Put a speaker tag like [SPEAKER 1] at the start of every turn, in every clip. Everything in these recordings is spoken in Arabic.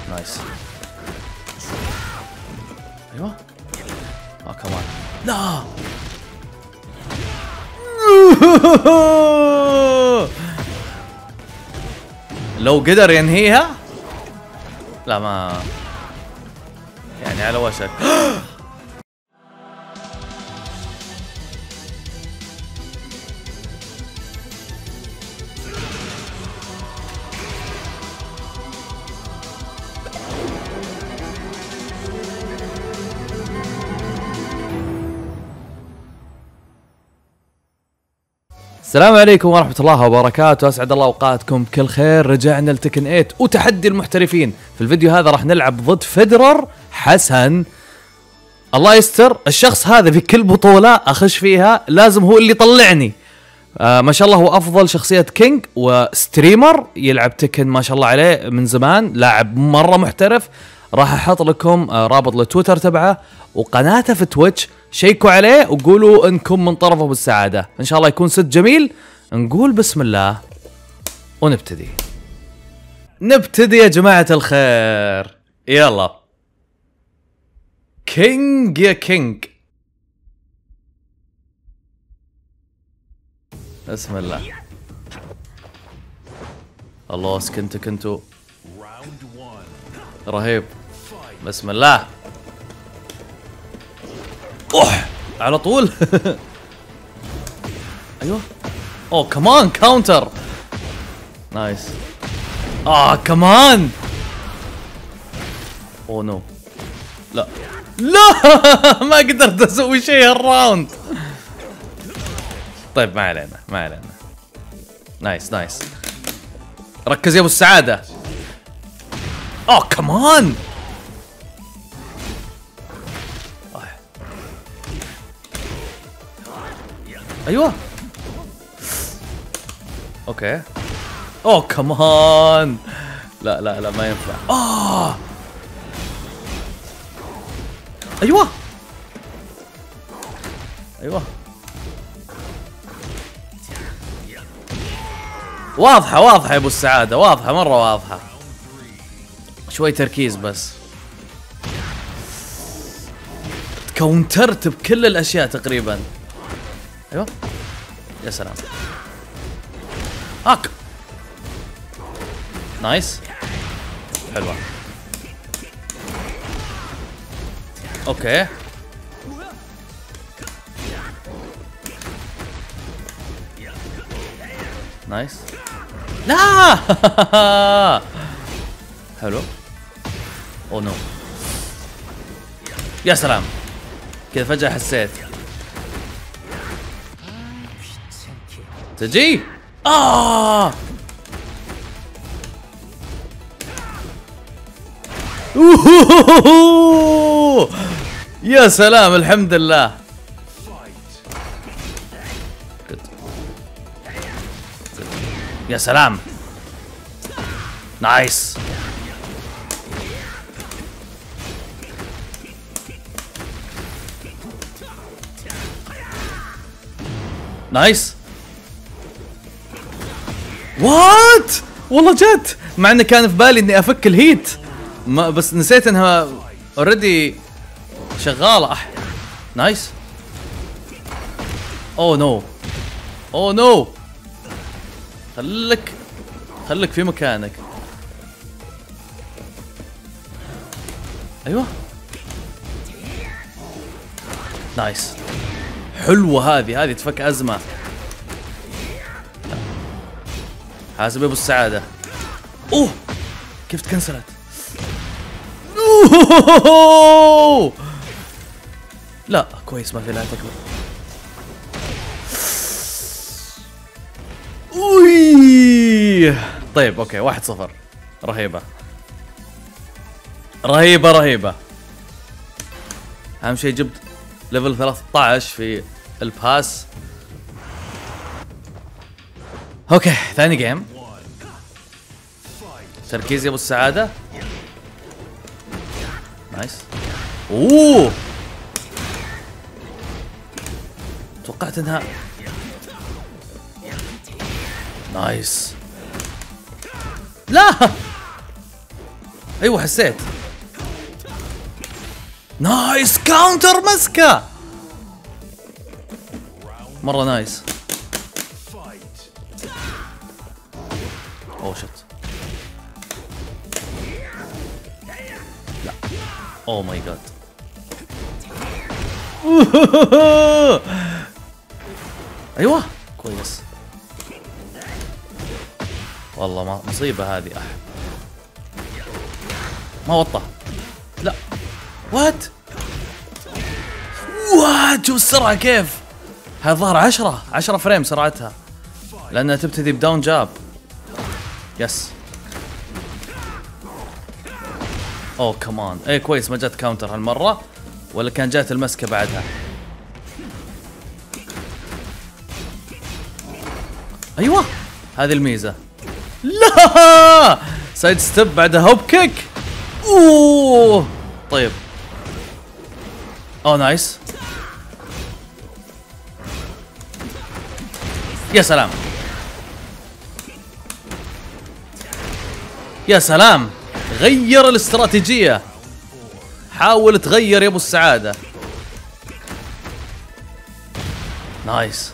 [SPEAKER 1] نايس. ايوه كمان. لا لو قدر ينهيها. لا ما يعني على وشك. السلام عليكم ورحمة الله وبركاته، أسعد الله أوقاتكم بكل خير. رجعنا لتكن 8 وتحدي المحترفين. في الفيديو هذا راح نلعب ضد فيدرر حسن. الله يستر، الشخص هذا في كل بطولة أخش فيها لازم هو اللي يطلعني. ما شاء الله هو أفضل شخصية كينج وستريمر يلعب تكن ما شاء الله عليه من زمان، لاعب مرة محترف. راح أحط لكم رابط للتويتر تبعه وقناته في تويتش، شيكوا عليه وقولوا انكم من طرفه بالسعادة. ان شاء الله يكون ست جميل. نقول بسم الله ونبتدي. نبتدي يا جماعة الخير، يلا. كينج يا كينج، بسم الله. الله سكنتك انتو رهيب. بسم الله. على طول. ايوه. اوه كمان كاونتر. نايس. كمان. اوه نو. لا لا. ما قدرت اسوي شيء هالراوند. طيب ما علينا ما علينا. نايس نايس. ركز يا ابو السعادة. كمان. ايوه. اوكي. كمان. لا لا لا ما ينفع. ايوه ايوه. واضحة واضحة يا ابو السعادة، واضحة مرة واضحة. شوي تركيز بس. كونترت بكل الاشياء تقريبا. ايوه يا سلام. نايس. حلوة. اوكي. نايس. لا. حلو. او نو. يا سلام. كذا فجأة حسيت تجي. يا سلام الحمد لله. يا سلام. نايس. نايس. وات والله جت، مع انه كان في بالي اني افك الهيت بس نسيت انها اوريدي شغاله. نايس. اوه نو اوه نو. خليك في مكانك. ايوه. نايس. حلوه هذه تفك ازمه. حاسب يا ابو السعادة. كيف تكنسلت؟ لا كويس ما في لا تكبر. طيب اوكي 1-0. رهيبة رهيبة رهيبة. اهم شيء جبت ليفل 13 في الباس. اوكي ثاني جيم. تركيز يا ابو السعادة. نايس. توقعت انها نايس. لا ايوه حسيت. نايس كاونتر مسكه مره نايس. اوه شت. لا اوه ماي جاد. ايوه كويس والله. ما مصيبه هذه. ما وطى. لا وات شوف السرعه كيف. هذا ظهر 10 فريم سرعتها لانها تبتدي بداون جاب. يس. اوه كمان. اي كويس ما جت كاونتر هالمره ولا كان جات المسكه بعدها. ايوه هذه الميزه. لا سايد ستيب بعدها هوب كيك. اوه طيب. اوه نايس. يا سلام يا سلام. غير الاستراتيجية. حاول تغير يا ابو السعادة. نايس.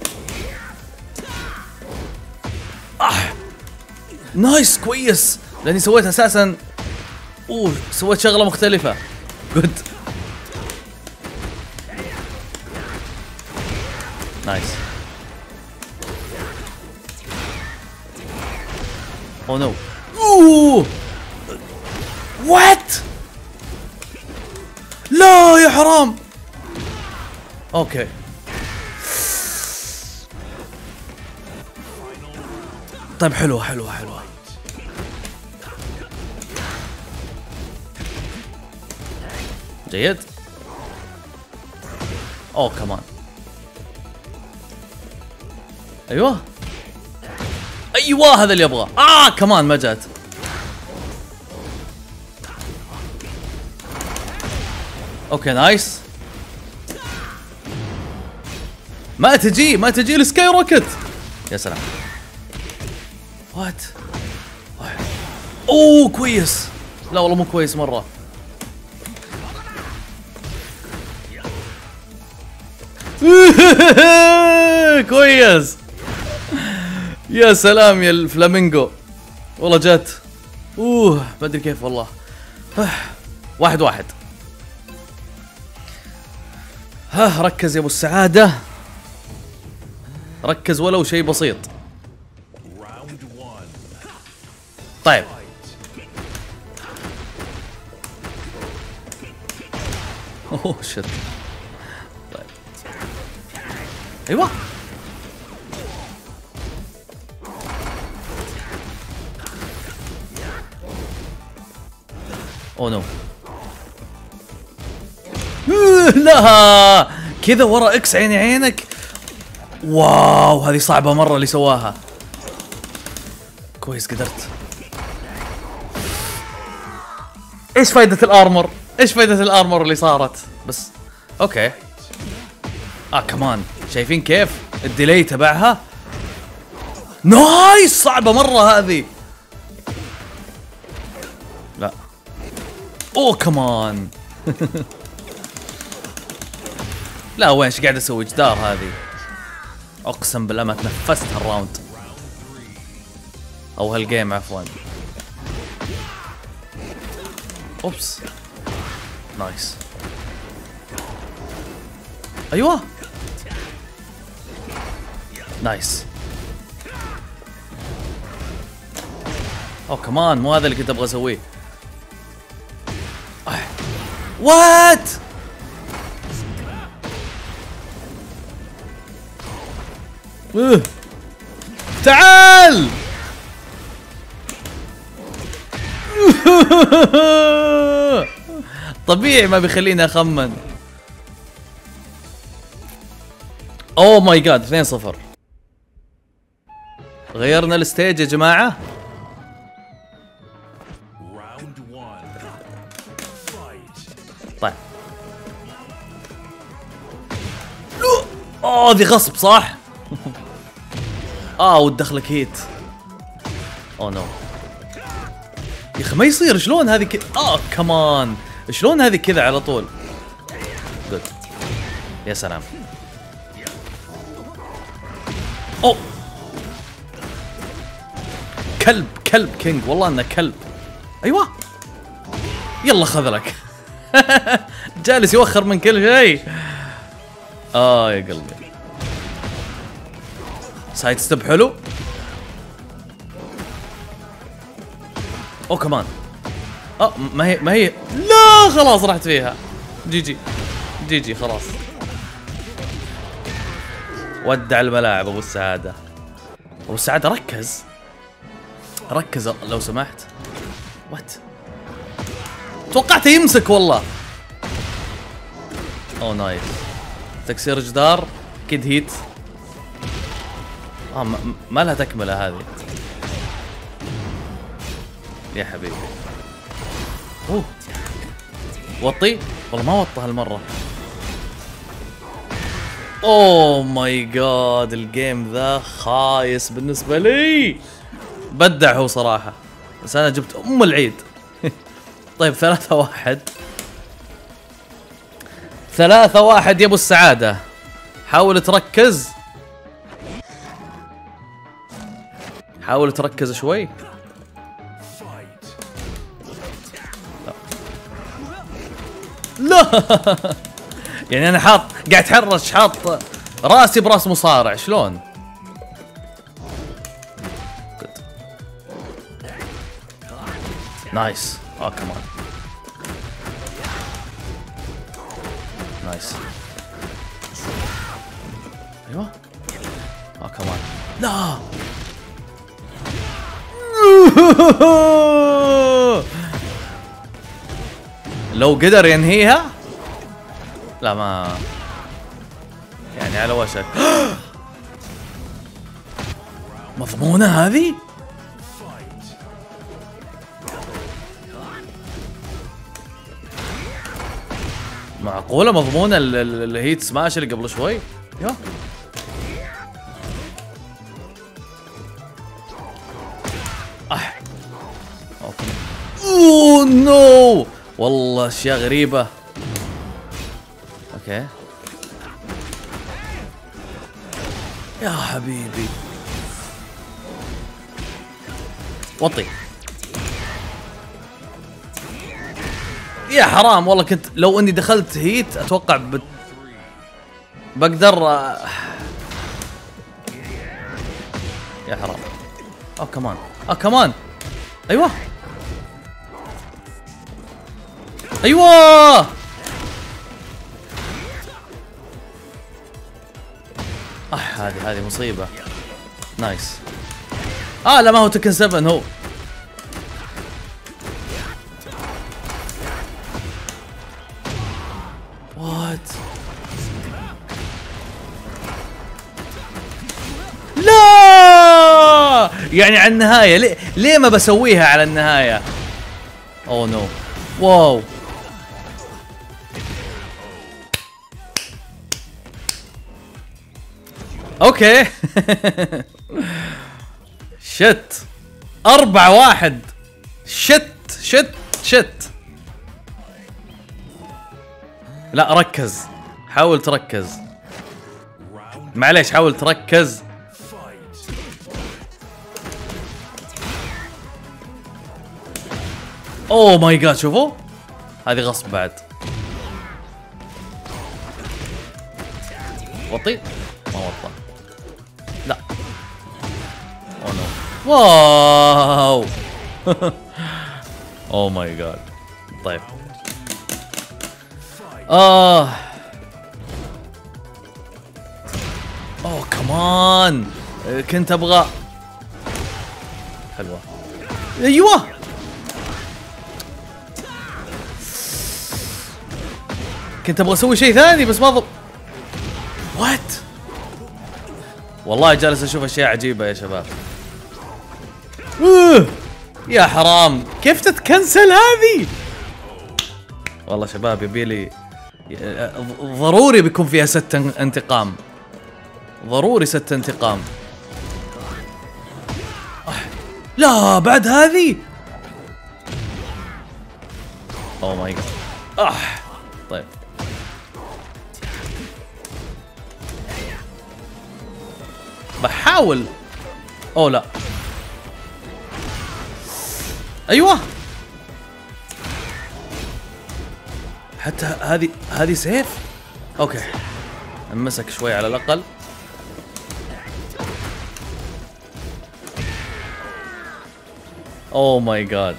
[SPEAKER 1] نايس كويس لاني سويت اساسا. سويت شغلة مختلفة. جود. نايس. اوه نو. وات. لا يا حرام. اوكي طيب حلوة حلوة حلوة. جيد. اوه كمان. ايوه ايوه هذا اللي ابغاه. كمان ما جات. اوكي نايس. ما تجي السكاي روكت. يا سلام. وات. اوه كويس. لا والله مو كويس مره. كويس. يا سلام يا الفلامينجو. والله جات. ما ادري كيف والله. 1-1. ركز يا ابو السعادة. ركز ولو شيء بسيط. طيب اوه شت. طيب ايوه. اوه نو. لا كذا ورا اكس عيني عينك. واو هذه صعبة مرة اللي سواها. كويس قدرت. ايش فايدة الارمر؟ ايش فايدة الارمر اللي صارت؟ بس اوكي. كمان شايفين كيف الديلي تبعها؟ نايس. صعبة مرة هذه. لا اوه كمان. لا وين ايش قاعد اسوي؟ جدار هذه. اقسم بالله ما تنفست هالراوند او هالجيم عفوا. اوبس. نايس. ايوه نايس. كمان مو هذا اللي كنت ابغى اسويه. وات. تعال. طبيعي ما بيخليني اخمن. اوه ماي جاد 2-0. غيرنا الستيج يا جماعة. طيب ذي غصب صح. وتدخلك هيت. اوه نو. يا اخي ما يصير، شلون هذه كذا؟ كمان شلون هذه كذا على طول؟ جود. يا سلام. اوه كلب كينج، والله انه كلب. ايوه يلا خذلك. جالس يوخر من كل شيء. يا قلبي. سايد ستيب حلو. كمان. ما هي لا خلاص رحت فيها. جي خلاص. ودع الملاعب ابو السعادة. ابو السعادة ركز لو سمحت. وات؟ توقعته يمسك والله. نايس. تكسير جدار اكيد هيت. ما لها تكملة هذه يا حبيبي. وطي والله ما وطى هالمرة. ماي جاد، الجيم ذا خايس بالنسبة لي. بدع هو صراحة، بس انا جبت العيد. طيب 3-1 3-1 يا ابو السعادة. حاول تركز، حاول تركز شوي. لا. يعني انا قاعد اتحرش، حاط راسي براس مصارع، شلون؟ نايس. كمان نايس. ايوه كمان. لا. لو قدر ينهيها. لا ما يعني على وشك. مضمونة هذه؟ معقولة مضمونة الهيت سماش اللي قبل شوي؟ يا نو، والله اشياء غريبة. اوكي يا حبيبي. وطي يا حرام والله. كنت لو اني دخلت هيت اتوقع بقدر. يا حرام. كمان. كمان. ايوه هذه مصيبة. نايس. لا ما هو تكن 7 هو. وات؟ لا يعني على النهاية. ليه ما بسويها على النهاية؟ نو. واو. اوكي. شت 4-1. شت. لا ركز، حاول تركز، معليش حاول تركز. ماي جاد، شوفوا هذه غصب بعد. وطي ما وطى. لا. نو. واو. ماي جاد. طيب كمان كنت ابغى. حلوة. ايوه كنت ابغى اسوي شيء ثاني بس ما وات. والله جالس اشوف اشياء عجيبة يا شباب. يا حرام كيف تتكنسل هذه؟ والله شباب يبيلي ضروري بيكون فيها ست انتقام، ضروري ست انتقام. لا بعد هذه اوه ماي جاد. طيب بحاول. اوه لا، ايوه حتى هذه سيف. اوكي انمسك شوي على الاقل. اوه ماي جاد.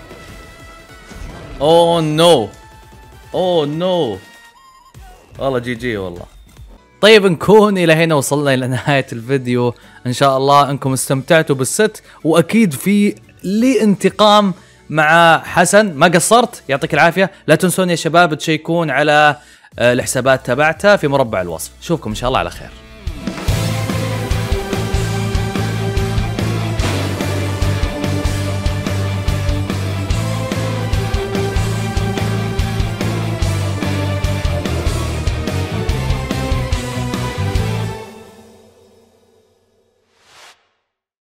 [SPEAKER 1] اوه نو، اوه نو، والله جي جي والله. طيب نكون الى هنا وصلنا الى نهاية الفيديو. ان شاء الله انكم استمتعتوا بالست، واكيد في لي انتقام مع حسن، ما قصرت، يعطيك العافية. لا تنسون يا شباب تشيكون على الحسابات تبعته في مربع الوصف. اشوفكم ان شاء الله على خير.